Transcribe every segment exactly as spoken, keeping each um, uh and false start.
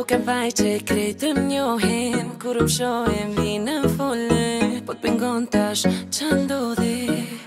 Nuk e vaj që krejtë më njohin, kur më shohin vinë më folin, po t'pengon tash që ndodhi.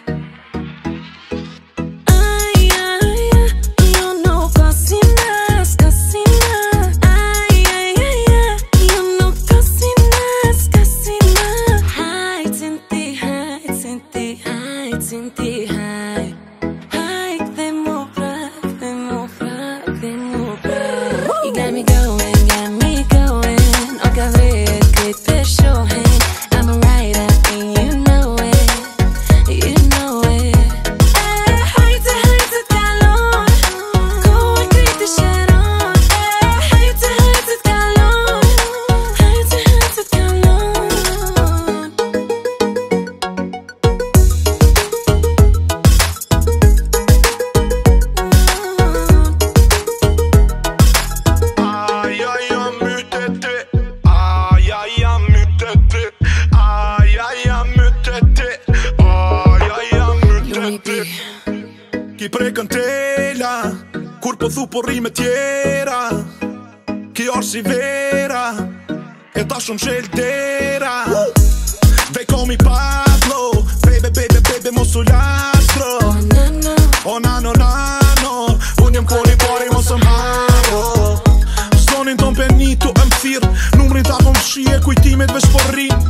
Po rime tjera Kjo është si vera E ta shumë shel dera They call me Pablo Baby, baby, baby, mos u lastro O nano, nano Unë jem koni pari mos më haro Zonin ton penitu e më thirë Numrin ta po më shie kujtimet veç po rrin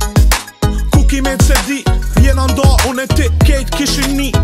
Kukimet se di Jena ndo, unë e ti, kejt kishin ni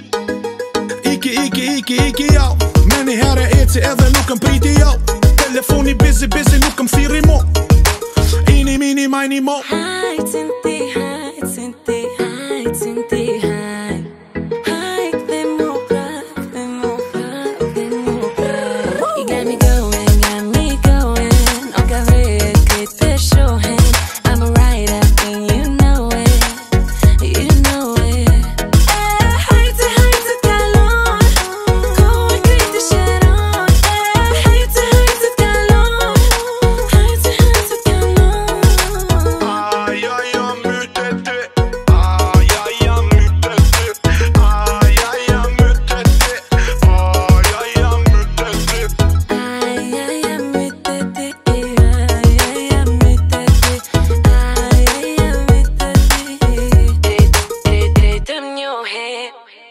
Iki, iki, iki, iki, jau Meni herë eci edhe nuk më priti jo Telefoni busy, busy nuk më thiri mo Ini, mini, majni mo Hajt sinti, hajt sinti, hajt sinti, hajt Hajt dhe mu prak, dhe mu prak, dhe mu prak You got me going, got me going O ka vret krejt për shohen I'm a rider and you know it, you know it Hajt se hajt se t'kalon Kohë krejt të shëron Hajt se hajt se t'kalon Hajt se hajt se t'kalon Ai, ai, jam mytet ti Ai, ai, jam mytet ti Ai, ai, jam mytet ti Ai, ai, jam mytet ti Ai, ai, jam mytet ti Ai, ai, jam mytet ti Ai, ai, jam mytet ti Drejt, drejt, drejt të më njohin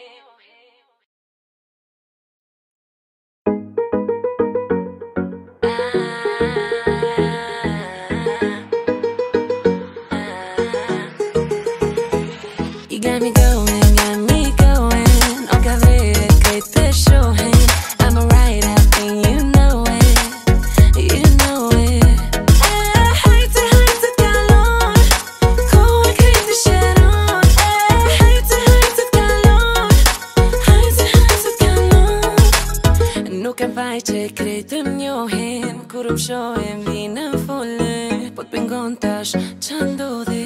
You got me going, got me going O ka vret krejt për shohen I'm a rider and you know it, you know it Hajt se hajt se t'kalon Kohë krejt të shëron Hajt se hajt se t'kalon Hajt se hajt se t'kalon Nuk e vaj që krejt të më njohin Kur më shohin vinë më folin Po t'pengon tash që ndodhi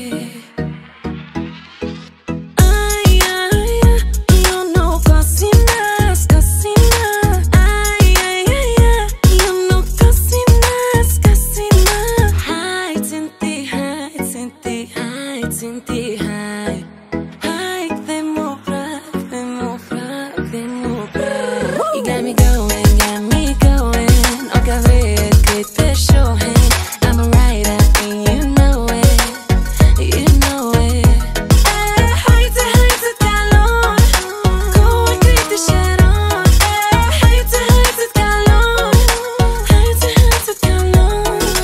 You got me going, got me going O ka vret krejt për shohen I'm a rider and you know it, you know it Hajt se hajt se t'kalon Kohë krejt të shëron Hajt se hajt se t'kalon Hajt se hajt se t'kalon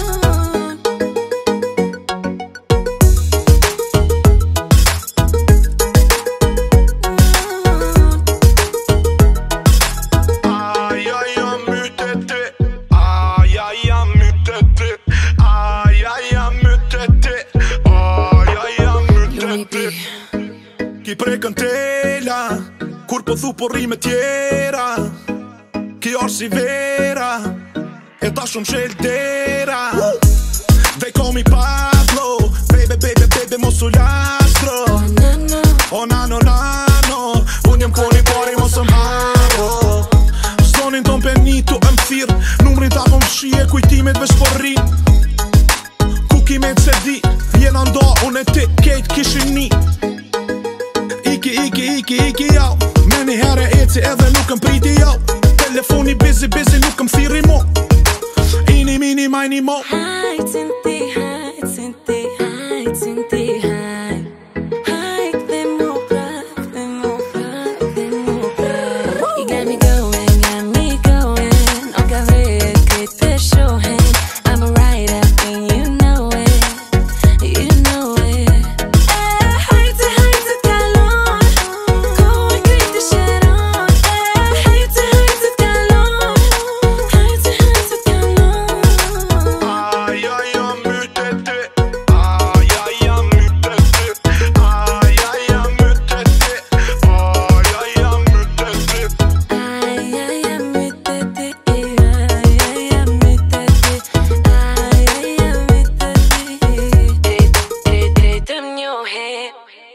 Ai, ai, jam mytet ti Ai, ai, jam mytet ti Ai, ai, jam mytet ti Ai, ai, jam mytet ti Ki prekën tela Kur po thu po rime tjera Kjo është si vera E ta shumë shel dera They call me Pablo Baby, baby, baby, mos u lastro O nano, nano Unë jem koni pari mos më haro Zonin ton penitu e më thirë Numrin ta po më shie kujtimet veç po rrin Kukimet se di Jena ndo, unë e ti, kejt kishin ni Iki, iki, iki, iki, jau Meni herë eci edhe nuk më priti jo Telefoni busy, busy nuk më thiri mo Ini, mini, majni tiny mo. Hajt sinti, hajt sinti, hajt sinti, hajt. Hajt dhe mu prap, dhe mu prap, dhe mu prap. You got me going, got me going. Och jag vet krejt personen. I'm a rider and you know it, you know it. Eh, hajt dhe hajt dhe kallon. Går krejt det kärron. Eh, hajt dhe hajt dhe kallon. Hajt dhe hajt dhe kallon. Aj, aj, jag mutete. Aj, aj, jag mutete. Aj, aj, jag mutete. Aj, aj, jag mutete. Ai, ai, ai, mutete. Ai, ai, ai, mutete. Ai, ai, ai, mutete. Krejt, krejt të njohin.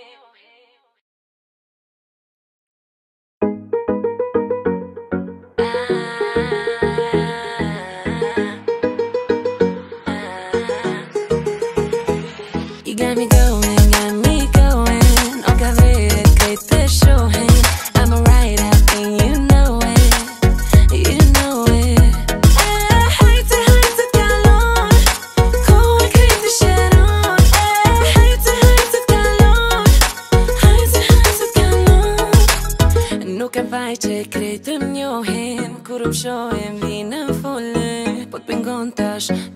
You got me going, got me going. Och jag vet krejt personen. I'm a rider and you know it, you know it. Eh, hajt dhe hajt dhe kallon. Går krejt det kärron. Eh, hajt dhe hajt dhe kallon. Hajt dhe hajt dhe kallon. Nuk kam vaj që krejt të njohin. Kur më shohin vinën folën. Po t'pengon tash